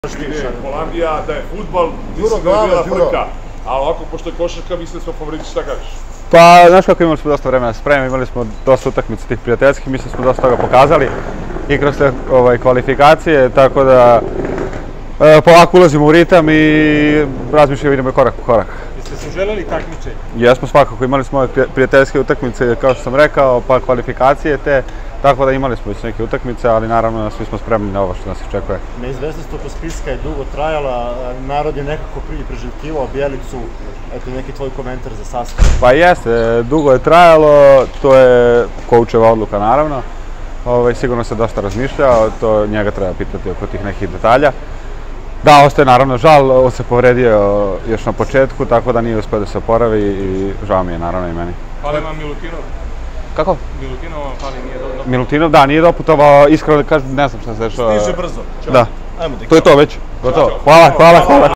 Holandija, da je fudbal, mislim da je bila frka. Ali ovako, pošto je košarka, mislim da smo favoriti, šta kažeš? Pa, znaš kako, imali smo dosta vremena da se spremimo, imali smo dosta utakmica tih prijateljskih, mislim da smo dosta toga pokazali i kroz te kvalifikacije, tako da polako ulazimo u ritam i razmišljamo, idemo korak po korak. Jeste se želeli takmičenje? Jesmo svakako, imali smo prijateljske utakmice, kao što sam rekao, pa kvalifikacije te, tako da imali smo već neke utakmice, ali naravno svi smo spremni na ovo što nas iščekuje. Neizvesnost oko spiska je dugo trajala, narod je nekako priželjkivao Bjelicu, eto neki tvoj komentar za sastav. Pa jeste, dugo je trajalo, to je koučeva odluka naravno, sigurno se dosta razmišljao, to njega treba pitati oko tih nekih detalja. Da, ostaje naravno žal, on se povredio još na početku, tako da nije uspio da se oporavi i žao mi je naravno i meni. Fali vam Milutinov? Kako? Milutinov vam fali, nije doputovao? Milutinov, da, nije doputovao, iskreno da kažem, ne znam šta se dešava. Stiže brzo. Da, to je to već, gotovo. Hvala.